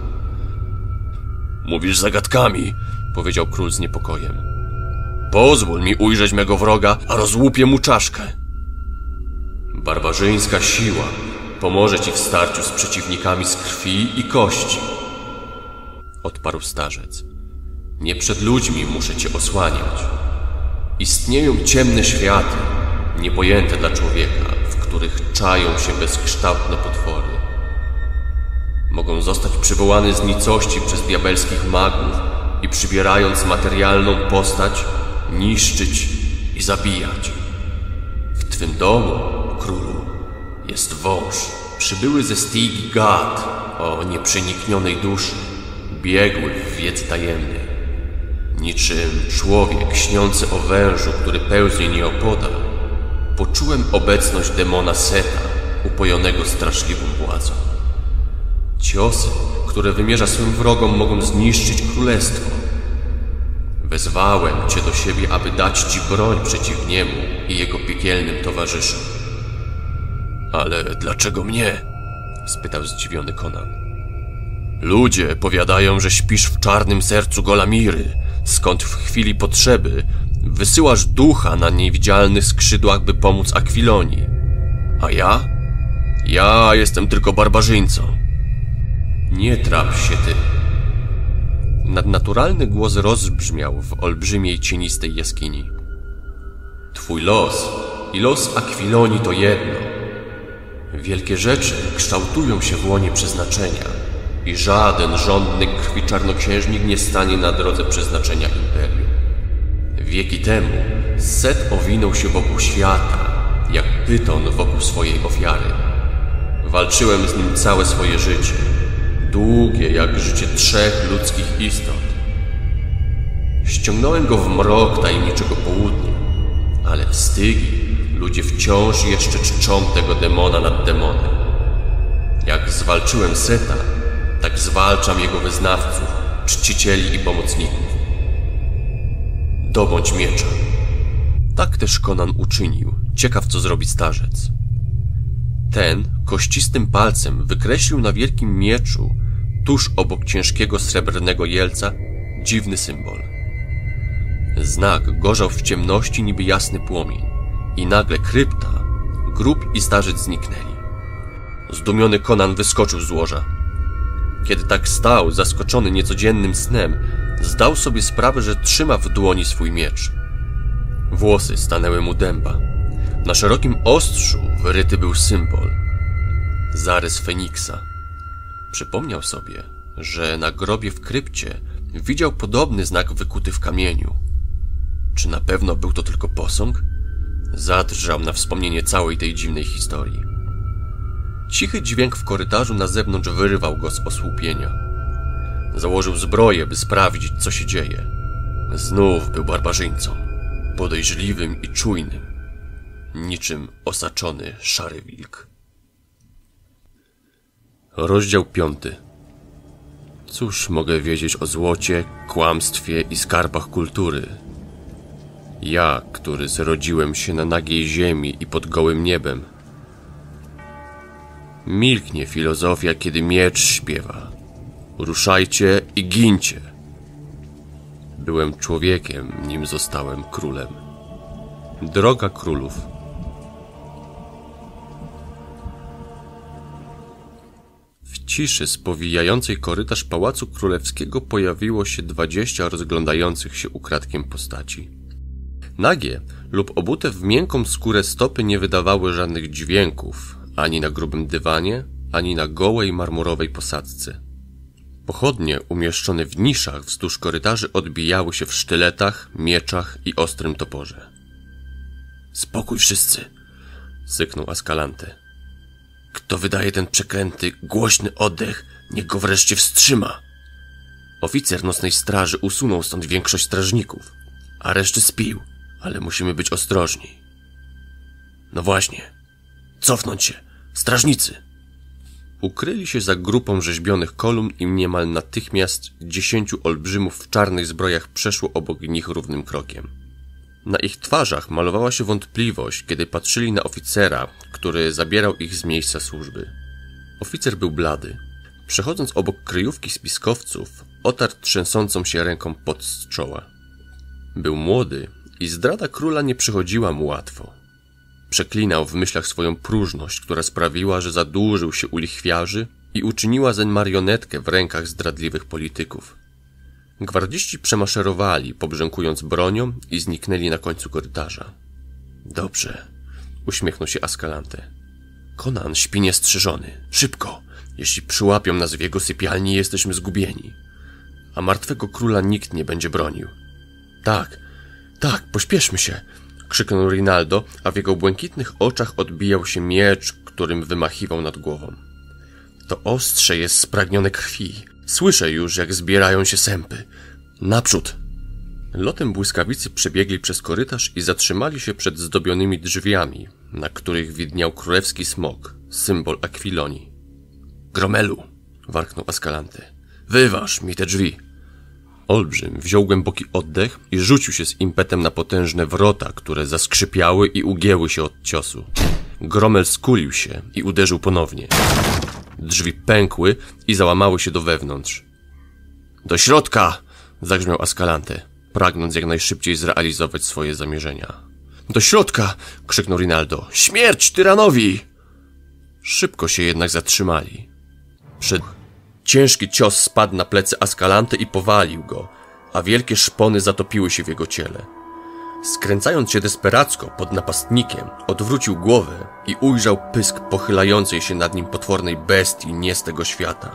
Speaker 1: Mówisz zagadkami, powiedział król z niepokojem. Pozwól mi ujrzeć mego wroga, a rozłupię mu czaszkę. Barbarzyńska siła pomoże ci w starciu z przeciwnikami z krwi i kości, odparł starzec. Nie przed ludźmi muszę cię osłaniać. Istnieją ciemne światy, niepojęte dla człowieka, w których czają się bezkształtne potwory. Mogą zostać przywołane z nicości przez diabelskich magów i przybierając materialną postać, niszczyć i zabijać. W twym domu, królu, jest wąż, przybyły ze Stigi Gad o nieprzeniknionej duszy, biegły w wiedzy tajemnej. Niczym człowiek śniący o wężu, który pełznie nieopodal, poczułem obecność demona Seta, upojonego straszliwą władzą. Ciosy, które wymierza swym wrogom, mogą zniszczyć królestwo. Wezwałem cię do siebie, aby dać ci broń przeciw niemu i jego piekielnym towarzyszom. Ale dlaczego mnie? Spytał zdziwiony Conan. Ludzie powiadają, że śpisz w czarnym sercu Golamiry, skąd w chwili potrzeby wysyłasz ducha na niewidzialnych skrzydłach, by pomóc Akwilonii. A ja? Ja jestem tylko barbarzyńcą. Nie trap się ty. Nadnaturalny głos rozbrzmiał w olbrzymiej, cienistej jaskini. Twój los i los Akwilonii to jedno. Wielkie rzeczy kształtują się w łonie przeznaczenia i żaden żądny krwi czarnoksiężnik nie stanie na drodze przeznaczenia imperium. Wieki temu Set owinął się wokół świata, jak pyton wokół swojej ofiary. Walczyłem z nim całe swoje życie, długie jak życie 3 ludzkich istot. Ściągnąłem go w mrok tajemniczego południa, ale w Stygi ludzie wciąż jeszcze czczą tego demona nad demonem. Jak zwalczyłem Seta, tak zwalczam jego wyznawców, czcicieli i pomocników. Dobądź miecza. Tak też Conan uczynił, ciekaw co zrobi starzec. Ten kościstym palcem wykreślił na wielkim mieczu, tuż obok ciężkiego srebrnego jelca, dziwny symbol. Znak gorzał w ciemności niby jasny płomień i nagle krypta, grób i starzec zniknęli. Zdumiony Conan wyskoczył z łoża. Kiedy tak stał, zaskoczony niecodziennym snem, zdał sobie sprawę, że trzyma w dłoni swój miecz. Włosy stanęły mu dęba. Na szerokim ostrzu wyryty był symbol. Zarys Feniksa. Przypomniał sobie, że na grobie w krypcie widział podobny znak wykuty w kamieniu. Czy na pewno był to tylko posąg? Zadrżał na wspomnienie całej tej dziwnej historii. Cichy dźwięk w korytarzu na zewnątrz wyrwał go z osłupienia. Założył zbroję, by sprawdzić, co się dzieje. Znów był barbarzyńcą, podejrzliwym i czujnym, niczym osaczony szary wilk. Rozdział 5. Cóż mogę wiedzieć o złocie, kłamstwie i skarbach kultury? Ja, który zrodziłem się na nagiej ziemi i pod gołym niebem. Milknie filozofia, kiedy miecz śpiewa. Ruszajcie i gincie. Byłem człowiekiem, nim zostałem królem. Droga królów. W ciszy spowijającej korytarz Pałacu Królewskiego pojawiło się 20 rozglądających się ukradkiem postaci. Nagie lub obute w miękką skórę stopy nie wydawały żadnych dźwięków, ani na grubym dywanie, ani na gołej marmurowej posadzce. Pochodnie umieszczone w niszach wzdłuż korytarzy odbijały się w sztyletach, mieczach i ostrym toporze. Spokój wszyscy! Syknął Ascalante. Kto wydaje ten przeklęty, głośny oddech, niech go wreszcie wstrzyma! Oficer nocnej straży usunął stąd większość strażników, a reszty spił, ale musimy być ostrożni. No właśnie, cofnąć się, strażnicy! Ukryli się za grupą rzeźbionych kolumn i niemal natychmiast 10 olbrzymów w czarnych zbrojach przeszło obok nich równym krokiem. Na ich twarzach malowała się wątpliwość, kiedy patrzyli na oficera, który zabierał ich z miejsca służby. Oficer był blady. Przechodząc obok kryjówki spiskowców, otarł trzęsącą się ręką pot z czoła. Był młody i zdrada króla nie przychodziła mu łatwo. Przeklinał w myślach swoją próżność, która sprawiła, że zadłużył się u lichwiarzy i uczyniła zeń marionetkę w rękach zdradliwych polityków. Gwardziści przemaszerowali, pobrzękując bronią i zniknęli na końcu korytarza. Dobrze, uśmiechnął się Ascalante. Conan śpi niestrzeżony. Szybko! Jeśli przyłapią nas w jego sypialni, jesteśmy zgubieni. A martwego króla nikt nie będzie bronił. Tak, pośpieszmy się! Krzyknął Rinaldo, a w jego błękitnych oczach odbijał się miecz, którym wymachiwał nad głową. To ostrze jest spragnione krwi. Słyszę już, jak zbierają się sępy. Naprzód! Lotem błyskawicy przebiegli przez korytarz i zatrzymali się przed zdobionymi drzwiami, na których widniał królewski smok, symbol Akwilonii. Gromelu! Warknął Ascalante. Wyważ mi te drzwi! Olbrzym wziął głęboki oddech i rzucił się z impetem na potężne wrota, które zaskrzypiały i ugięły się od ciosu. Gromel skulił się i uderzył ponownie. Drzwi pękły i załamały się do wewnątrz. Do środka! Zagrzmiał Ascalante, pragnąc jak najszybciej zrealizować swoje zamierzenia. Do środka! Krzyknął Rinaldo. Śmierć tyranowi! Szybko się jednak zatrzymali. Ciężki cios spadł na plecy Ascalante i powalił go, a wielkie szpony zatopiły się w jego ciele. Skręcając się desperacko pod napastnikiem, odwrócił głowę i ujrzał pysk pochylającej się nad nim potwornej bestii nie z tego świata.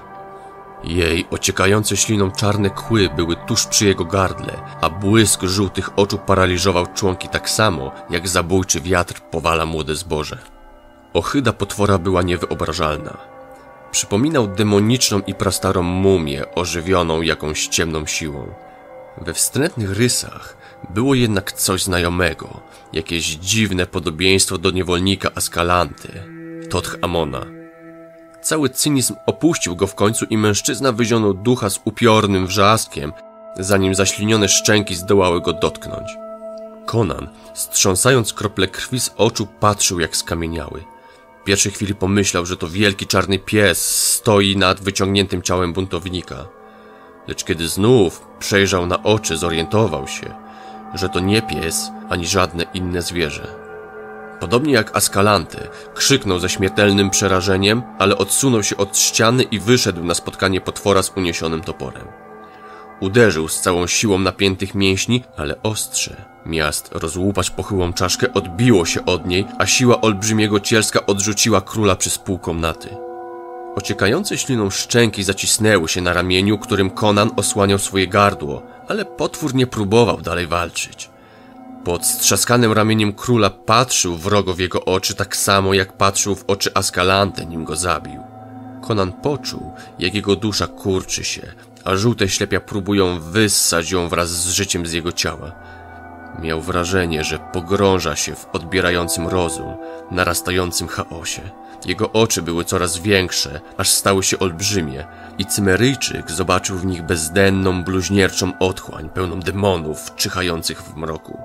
Speaker 1: Jej ociekające śliną czarne kły były tuż przy jego gardle, a błysk żółtych oczu paraliżował członki tak samo, jak zabójczy wiatr powala młode zboże. Ohyda potwora była niewyobrażalna. Przypominał demoniczną i prastarą mumię ożywioną jakąś ciemną siłą. We wstrętnych rysach było jednak coś znajomego, jakieś dziwne podobieństwo do niewolnika Ascalante, Totch Amona. Cały cynizm opuścił go w końcu i mężczyzna wyzionął ducha z upiornym wrzaskiem, zanim zaślinione szczęki zdołały go dotknąć. Conan, strząsając krople krwi z oczu, patrzył jak skamieniały. W pierwszej chwili pomyślał, że to wielki czarny pies stoi nad wyciągniętym ciałem buntownika. Lecz kiedy znów przejrzał na oczy, zorientował się, że to nie pies, ani żadne inne zwierzę. Podobnie jak Ascalante, krzyknął ze śmiertelnym przerażeniem, ale odsunął się od ściany i wyszedł na spotkanie potwora z uniesionym toporem. Uderzył z całą siłą napiętych mięśni, ale ostrze, miast rozłupać pochyłą czaszkę, odbiło się od niej, a siła olbrzymiego cielska odrzuciła króla przez pół komnaty. Ociekające śliną szczęki zacisnęły się na ramieniu, którym Conan osłaniał swoje gardło, ale potwór nie próbował dalej walczyć. Pod strzaskanym ramieniem króla patrzył wrogo w jego oczy tak samo, jak patrzył w oczy Ascalante, nim go zabił. Conan poczuł, jak jego dusza kurczy się, a żółte ślepia próbują wyssać ją wraz z życiem z jego ciała. Miał wrażenie, że pogrąża się w odbierającym rozum, narastającym chaosie. Jego oczy były coraz większe, aż stały się olbrzymie i Cymeryjczyk zobaczył w nich bezdenną, bluźnierczą otchłań, pełną demonów czyhających w mroku.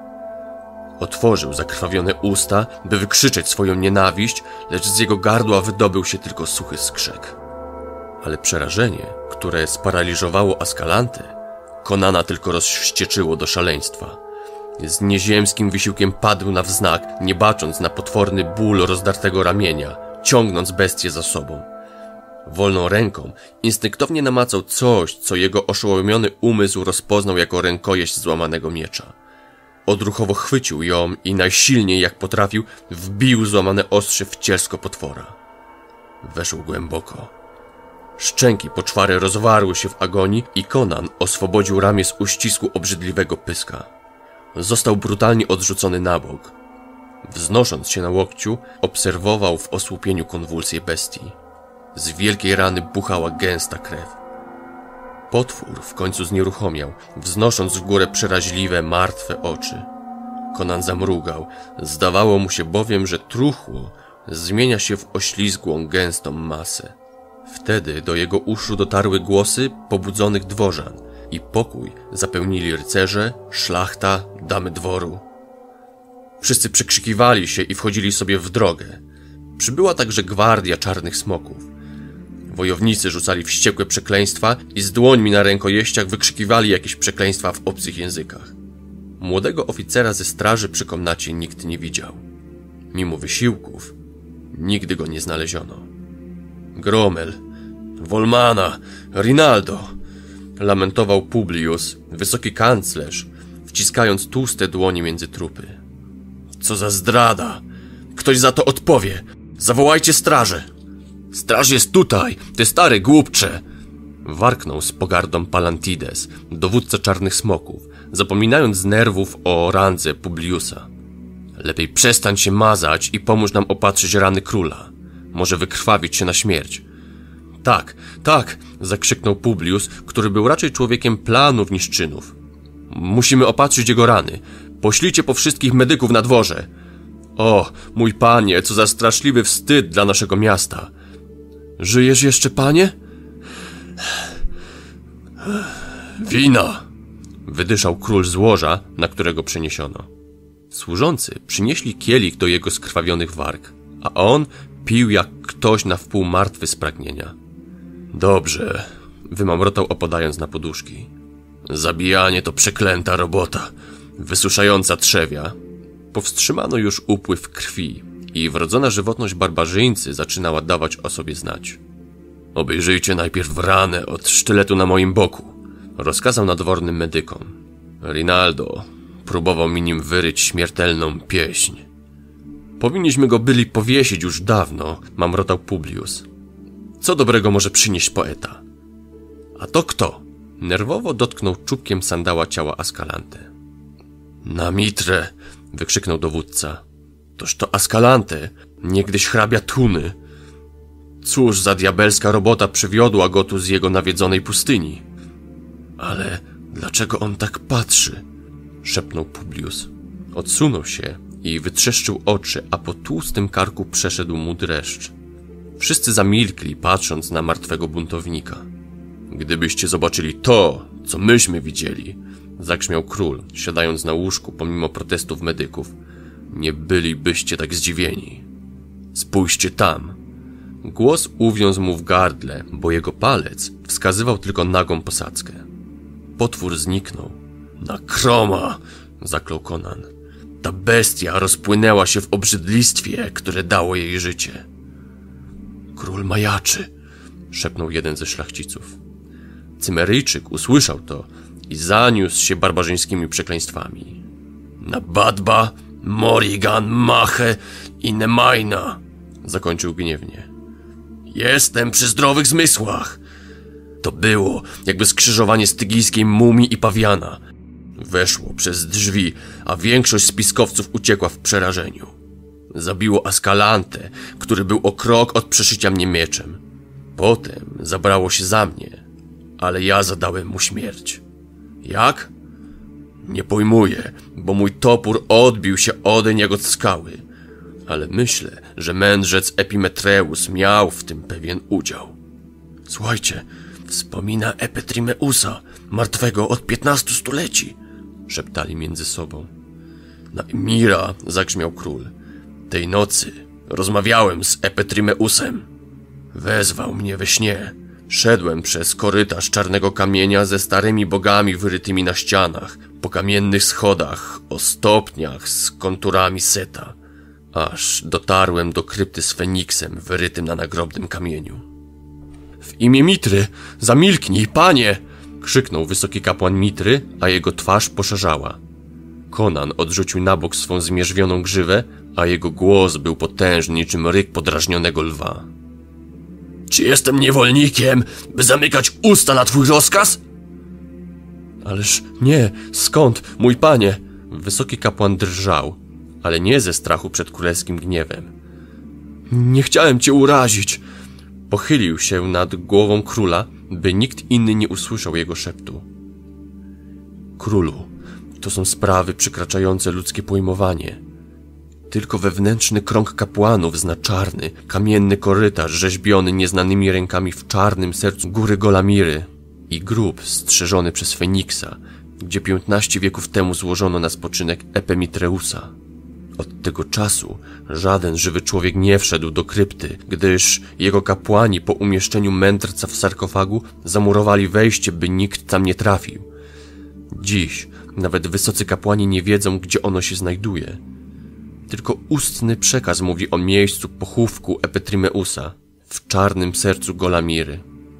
Speaker 1: Otworzył zakrwawione usta, by wykrzyczeć swoją nienawiść, lecz z jego gardła wydobył się tylko suchy skrzek. Ale przerażenie, które sparaliżowało Ascalante, Conana tylko rozwścieczyło do szaleństwa. Z nieziemskim wysiłkiem padł na wznak, nie bacząc na potworny ból rozdartego ramienia, ciągnąc bestię za sobą. Wolną ręką instynktownie namacał coś, co jego oszołomiony umysł rozpoznał jako rękojeść złamanego miecza. Odruchowo chwycił ją i najsilniej jak potrafił wbił złamane ostrze w cielsko potwora. Weszł głęboko. Szczęki poczwary rozwarły się w agonii i Conan oswobodził ramię z uścisku obrzydliwego pyska. Został brutalnie odrzucony na bok. Wznosząc się na łokciu, obserwował w osłupieniu konwulsje bestii. Z wielkiej rany buchała gęsta krew. Potwór w końcu znieruchomiał, wznosząc w górę przeraźliwe, martwe oczy. Conan zamrugał. Zdawało mu się bowiem, że truchło zmienia się w oślizgłą, gęstą masę. Wtedy do jego uszu dotarły głosy pobudzonych dworzan i pokój zapełnili rycerze, szlachta, damy dworu. Wszyscy przekrzykiwali się i wchodzili sobie w drogę. Przybyła także gwardia czarnych smoków. Wojownicy rzucali wściekłe przekleństwa i z dłońmi na rękojeściach wykrzykiwali jakieś przekleństwa w obcych językach. Młodego oficera ze straży przy komnacie nikt nie widział. Mimo wysiłków nigdy go nie znaleziono. Gromel, Wolmana, Rinaldo, lamentował Publius, wysoki kanclerz, wciskając tłuste dłonie między trupy. Co za zdrada! Ktoś za to odpowie! Zawołajcie strażę! Straż jest tutaj, ty stary głupcze! Warknął z pogardą Palantides, dowódca czarnych smoków, zapominając z nerwów o randze Publiusa. Lepiej przestań się mazać i pomóż nam opatrzyć rany króla. Może wykrwawić się na śmierć. Tak, tak, zakrzyknął Publius, który był raczej człowiekiem planów niż czynów. Musimy opatrzyć jego rany. Poślijcie po wszystkich medyków na dworze. O, mój panie, co za straszliwy wstyd dla naszego miasta. Żyjesz jeszcze, panie? Wina! Wydyszał król z łoża, na którego przeniesiono. Służący przynieśli kielich do jego skrwawionych warg, a on pił jak ktoś na wpół martwy z pragnienia. Dobrze, wymamrotał opadając na poduszki. Zabijanie to przeklęta robota, wysuszająca trzewia. Powstrzymano już upływ krwi i wrodzona żywotność barbarzyńcy zaczynała dawać o sobie znać. Obejrzyjcie najpierw ranę od sztyletu na moim boku, rozkazał nadwornym medykom. Rinaldo próbował mi nim wyryć śmiertelną pieśń. Powinniśmy go byli powiesić już dawno, mamrotał Publius. Co dobrego może przynieść poeta? A to kto? Nerwowo dotknął czubkiem sandała ciała Ascalante. Na mitrę! Wykrzyknął dowódca. Toż to Ascalante, niegdyś hrabia Tuny. Cóż za diabelska robota przywiodła go tu z jego nawiedzonej pustyni. Ale dlaczego on tak patrzy? Szepnął Publius. Odsunął się i wytrzeszczył oczy, a po tłustym karku przeszedł mu dreszcz. Wszyscy zamilkli, patrząc na martwego buntownika. Gdybyście zobaczyli to, co myśmy widzieli, zagrzmiał król, siadając na łóżku pomimo protestów medyków, nie bylibyście tak zdziwieni. Spójrzcie tam. Głos uwiązł mu w gardle, bo jego palec wskazywał tylko nagą posadzkę. Potwór zniknął. Na Kroma! Zaklął Conan. Ta bestia rozpłynęła się w obrzydlistwie, które dało jej życie. Król majaczy! Szepnął jeden ze szlachciców. Cymeryjczyk usłyszał to i zaniósł się barbarzyńskimi przekleństwami. Na Badba, Morrigan, Machę i Nemaina! Zakończył gniewnie. Jestem przy zdrowych zmysłach! To było jakby skrzyżowanie stygijskiej mumii i pawiana. Weszło przez drzwi, a większość spiskowców uciekła w przerażeniu. Zabiło Ascalante, który był o krok od przeszycia mnie mieczem. Potem zabrało się za mnie, ale ja zadałem mu śmierć. Jak? Nie pojmuję, bo mój topór odbił się odeń jak od skały. Ale myślę, że mędrzec Epimetreus miał w tym pewien udział. Słuchajcie, wspomina Epetrimeusa, martwego od 15 stuleci, szeptali między sobą. Na Emira, zagrzmiał król. Tej nocy rozmawiałem z Epetrimeusem. Wezwał mnie we śnie. Szedłem przez korytarz czarnego kamienia ze starymi bogami wyrytymi na ścianach, po kamiennych schodach, o stopniach z konturami Seta, aż dotarłem do krypty z Feniksem wyrytym na nagrobnym kamieniu. W imię Mitry, zamilknij, panie! Krzyknął wysoki kapłan Mitry, a jego twarz poszarzała. Conan odrzucił na bok swą zmierzwioną grzywę, a jego głos był potężny niczym ryk podrażnionego lwa. Czy jestem niewolnikiem, by zamykać usta na twój rozkaz? Ależ nie, skąd, mój panie? Wysoki kapłan drżał, ale nie ze strachu przed królewskim gniewem. Nie chciałem cię urazić. Pochylił się nad głową króla, by nikt inny nie usłyszał jego szeptu. Królu, to są sprawy przekraczające ludzkie pojmowanie. Tylko wewnętrzny krąg kapłanów zna czarny, kamienny korytarz rzeźbiony nieznanymi rękami w czarnym sercu góry Golamiry i grób strzeżony przez Feniksa, gdzie 15 wieków temu złożono na spoczynek Epemitreusa. Od tego czasu żaden żywy człowiek nie wszedł do krypty, gdyż jego kapłani po umieszczeniu mędrca w sarkofagu zamurowali wejście, by nikt tam nie trafił. Dziś nawet wysocy kapłani nie wiedzą, gdzie ono się znajduje. Tylko ustny przekaz mówi o miejscu pochówku Epetrimeusa w czarnym sercu Golamiry.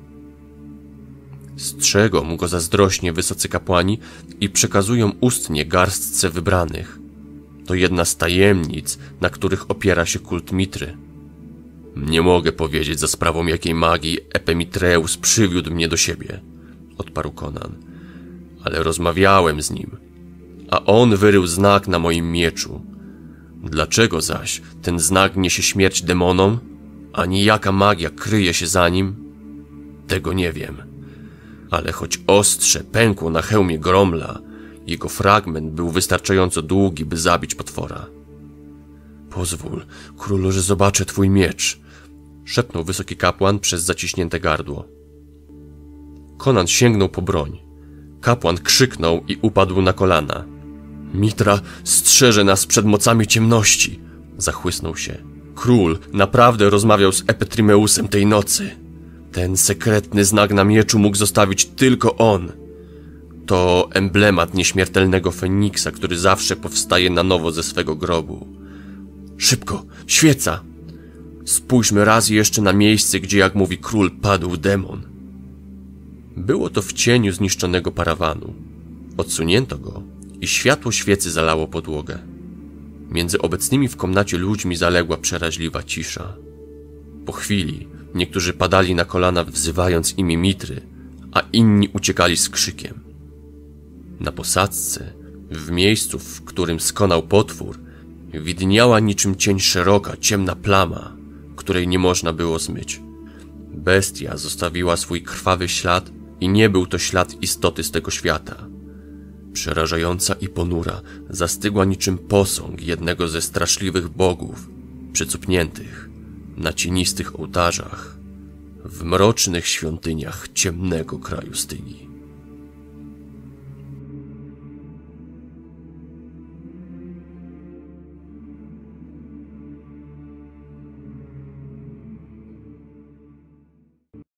Speaker 1: Strzegą go zazdrośnie wysocy kapłani i przekazują ustnie garstce wybranych. To jedna z tajemnic, na których opiera się kult Mitry. Nie mogę powiedzieć, za sprawą jakiej magii Epemitreus przywiódł mnie do siebie, odparł Conan. Ale rozmawiałem z nim, a on wyrył znak na moim mieczu. Dlaczego zaś ten znak niesie śmierć demonom, a nijaka magia kryje się za nim? Tego nie wiem. Ale choć ostrze pękło na hełmie Gromla, jego fragment był wystarczająco długi, by zabić potwora. Pozwól, królu, że zobaczę twój miecz, szepnął wysoki kapłan przez zaciśnięte gardło. Conan sięgnął po broń. Kapłan krzyknął i upadł na kolana. Mitra strzeże nas przed mocami ciemności, zachłysnął się. Król naprawdę rozmawiał z Epetrimeusem tej nocy. Ten sekretny znak na mieczu mógł zostawić tylko on. To emblemat nieśmiertelnego Feniksa, który zawsze powstaje na nowo ze swego grobu. Szybko, świeca! Spójrzmy raz jeszcze na miejsce, gdzie, jak mówi król, padł demon. Było to w cieniu zniszczonego parawanu. Odsunięto go i światło świecy zalało podłogę. Między obecnymi w komnacie ludźmi zaległa przeraźliwa cisza. Po chwili niektórzy padali na kolana, wzywając imię Mitry, a inni uciekali z krzykiem. Na posadzce, w miejscu, w którym skonał potwór, widniała niczym cień szeroka, ciemna plama, której nie można było zmyć. Bestia zostawiła swój krwawy ślad i nie był to ślad istoty z tego świata. Przerażająca i ponura, zastygła niczym posąg jednego ze straszliwych bogów, przycupniętych na cienistych ołtarzach w mrocznych świątyniach ciemnego kraju Stygi.